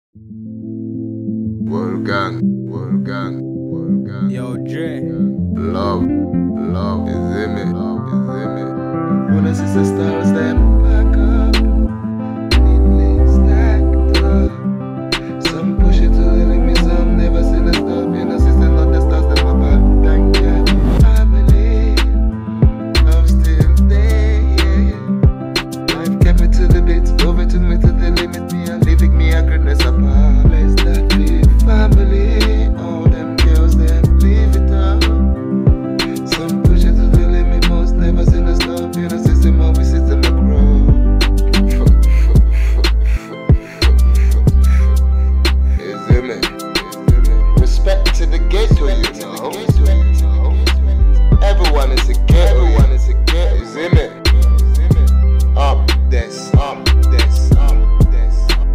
World gang, world gang, world gang. Yo, Dre. Love, love is in me, love is in me. Wanna see the stars them back up, neatly stacked up. Some push it to the limit, some never seen a stop. You know, sister, not the stars them apart. Thank you, family. I'm still there, yeah. Life kept me to the bits, over to me to the limit. Me and leaving me a greatness apart. Place that big family, all them girls them leave it up. Some push it to the limit, most never seen a stop. You know, system always system a grow. Is in me, respect to the gateway, you know. Everyone is a gateway, everyone is a gateway. Is in me. Up this, up this, up this.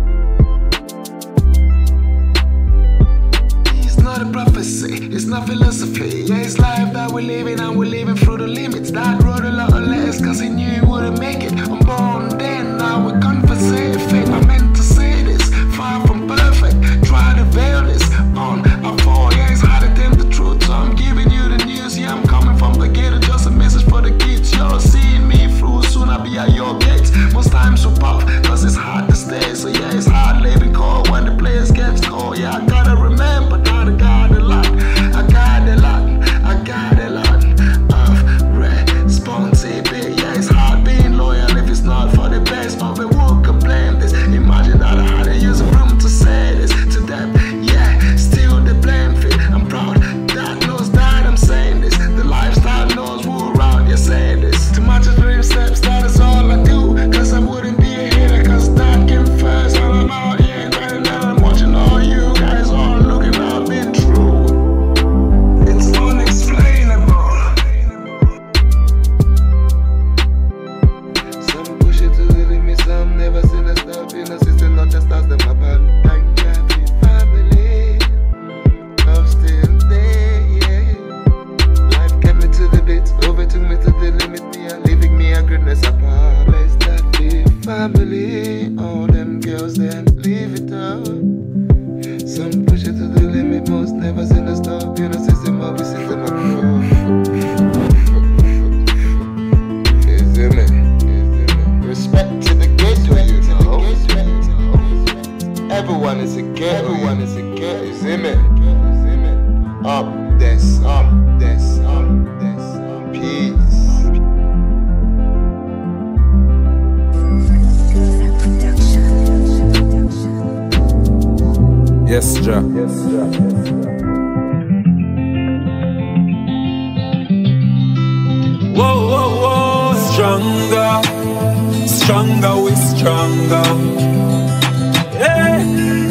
It's not a prophecy, it's not philosophy. Yeah, it's life that we're living and we're living through the limits. Dad wrote a lot of letters cause he knew he wouldn't make it. I'm born then, now we're conversing. Fate, I meant to say this, far from perfect. Try to veil this on a fall. Yeah, it's harder than the truth, so I'm giving you the news. Yeah, I'm coming from the ghetto, just a message for the kids. You're seeing me through, soon I'll be at your gates. Most times so pop, cause it's hard to stay. So yeah, it's hard living cold when the players get cold. Yeah, I gotta remember that I got a lot. I got a lot, I got a lot of responsibility. Yeah, it's hard being loyal if it's not for the best. But we won't complain this. Imagine that I had to use a room to say this to them. Yeah, still the blame fit. I'm proud that knows that I'm saying this. The lifestyle knows who around you say this. Too much of dream steps, that is all I do. Cause I wouldn't be a hater, cause that came first. And I'm out here grinding and I'm watching all you guys all looking out being true. It's unexplainable. Some push it to the limit, some never seen a stop. You know, sister, not the stars, them apart. Thank God for family. I'm still there, yeah. Life kept me to the bits, overtook me to the limit. Me and leaving me a greatness apart. Place that big family, all them girls then leave it out. Some push it to the limit, most never seen a stop. You know, system always system a grow. Is in me. Respect to the gateway, you know. Everyone is a gateway, everyone is a gateway. Is in me. Up this, up this, up this. Peace. Yes, Ja. Whoa, whoa, whoa. Stronger, stronger, we stronger. Hey.